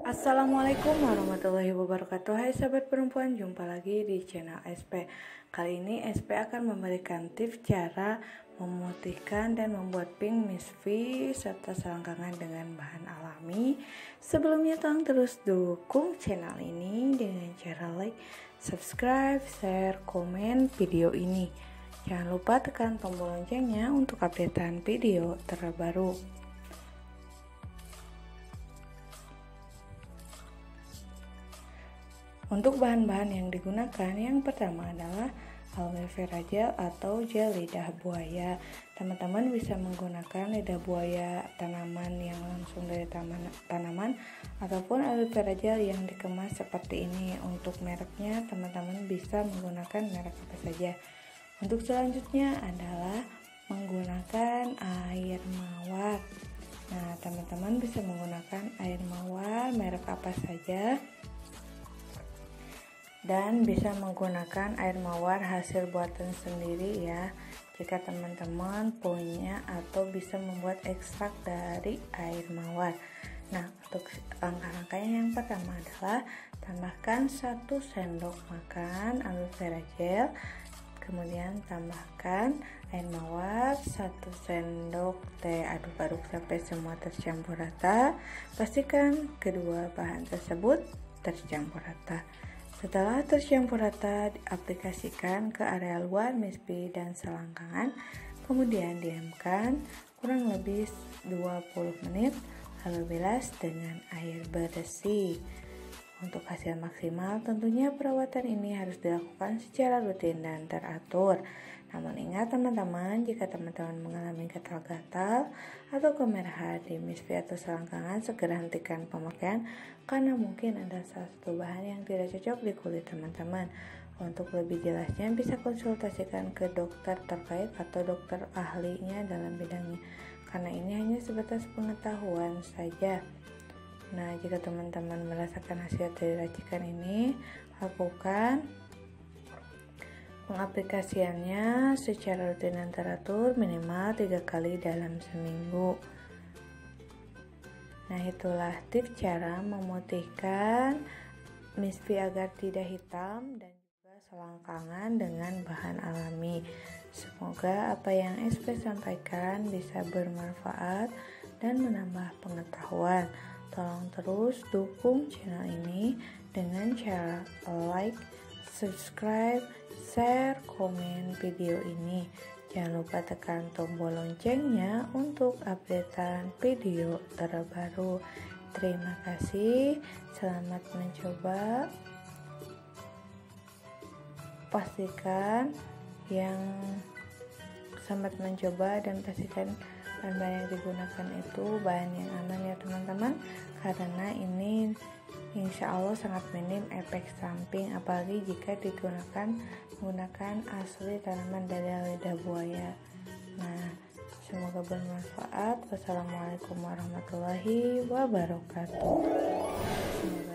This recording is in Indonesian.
Assalamualaikum warahmatullahi wabarakatuh. Hai sahabat perempuan, jumpa lagi di channel SP. Kali ini SP akan memberikan tips cara memutihkan dan membuat pink misfi serta selangkangan dengan bahan alami. Sebelumnya tolong terus dukung channel ini dengan cara like, subscribe, share, komen video ini. Jangan lupa tekan tombol loncengnya untuk updatean video terbaru. Untuk bahan-bahan yang digunakan, yang pertama adalah aloe vera gel atau gel lidah buaya. Teman-teman bisa menggunakan lidah buaya tanaman yang langsung dari tanaman ataupun aloe vera gel yang dikemas seperti ini. Untuk mereknya teman-teman bisa menggunakan merek apa saja. Untuk selanjutnya adalah menggunakan air mawar. Nah, teman-teman bisa menggunakan air mawar merek apa saja, dan bisa menggunakan air mawar hasil buatan sendiri ya, jika teman-teman punya atau bisa membuat ekstrak dari air mawar. Nah, untuk langkah-langkahnya yang pertama adalah tambahkan 1 sendok makan aloe vera gel, kemudian tambahkan air mawar 1 sendok teh, aduk-aduk sampai semua tercampur rata. Pastikan kedua bahan tersebut tercampur rata. Setelah tercampur rata, diaplikasikan ke area luar misfi dan selangkangan, kemudian diamkan kurang lebih 20 menit, lalu bilas dengan air bersih. Untuk hasil maksimal, tentunya perawatan ini harus dilakukan secara rutin dan teratur. Namun ingat teman-teman, jika teman-teman mengalami gatal-gatal atau kemerahan di misfi atau selangkangan, segera hentikan pemakaian karena mungkin ada salah satu bahan yang tidak cocok di kulit teman-teman. Untuk lebih jelasnya bisa konsultasikan ke dokter terkait atau dokter ahlinya dalam bidangnya, karena ini hanya sebatas pengetahuan saja. Nah, jika teman-teman merasakan hasil dari racikan ini, lakukan pengaplikasiannya secara rutin dan teratur minimal 3 kali dalam seminggu. Nah, itulah tips cara memutihkan misfi agar tidak hitam dan juga selangkangan dengan bahan alami. Semoga apa yang SP sampaikan bisa bermanfaat dan menambah pengetahuan. Tolong terus dukung channel ini dengan cara like, subscribe, share, komen video ini. Jangan lupa tekan tombol loncengnya untuk updatean video terbaru. Terima kasih, selamat mencoba. Pastikan yang selamat mencoba dan pastikan bahan-bahan yang digunakan itu bahan yang aman ya teman-teman, karena ini insya Allah sangat minim efek samping, apalagi jika digunakan menggunakan asli tanaman dari lidah buaya. Nah, semoga bermanfaat. Wassalamualaikum warahmatullahi wabarakatuh.